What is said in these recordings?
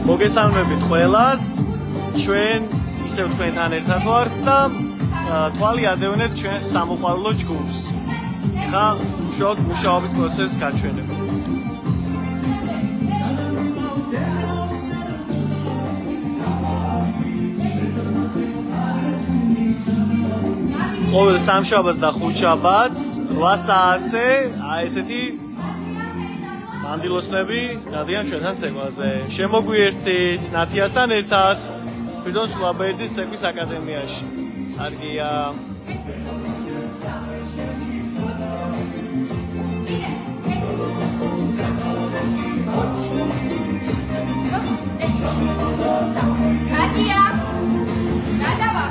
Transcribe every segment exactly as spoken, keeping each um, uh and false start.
მოგესალმებით ყველას, ჩვენ ისევ თქვენთან ერთად ვართ და თვალი ადევნეთ ჩვენს სამოყვარულო ჯგუფს. ეხლა უშუალოდ მუშაობის პროცესს გაჩვენებთ. ყოველ სამშაბათს და ხუთშაბათს რვა საათზე აი ესეთი მანდილოსნები გადიან ჩვენთან ცეკვაზე. შემოგვიერთდით ნათიასთან ერთად ფრიდონ სულაბერიძის ცეკვის აკადემიაში. არხია. არხია. გადავა.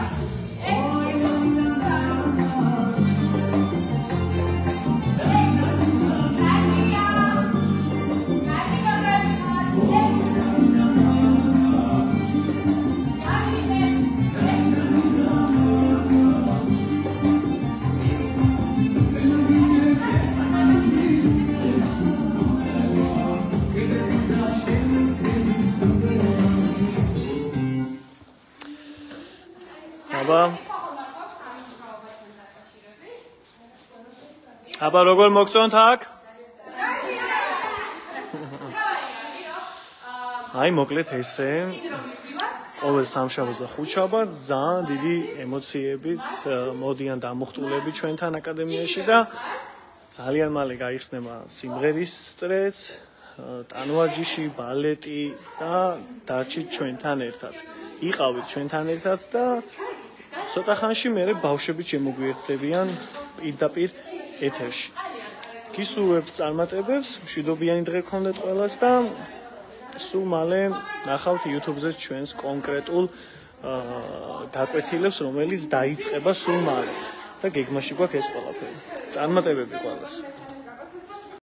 აბა როგორ მოგწონთ აქ? აი მოკლედ ესე ყოველ სამშაბათს და ხუთშაბათს ძალიან დიდი ემოციებით მოდიან დამუხტულები ჩვენთან აკადემიაში და ძალიან მალე გაიხსნება სიმღერის წრეც, ტანვარჯიში, ბალეტი და დარჩით ჩვენთან ერთად. იყავით ჩვენთან ერთად და ცოტა ხანში მერე ბავშვები შემოგვიერთდებიან პირდაპირ ეთერში. გისურვებთ წარმატებებს, მშვიდობიანი დღე გქონდეთ ყველას და სულ მალე ნახავთ YouTube-ზე ჩვენს კონკრეტულ დაკვეთილებს, რომელიც დაიწყება სულ მალე და გეგმაში გვაქვს ეს ყველაფერი. წარმატებები ყველას.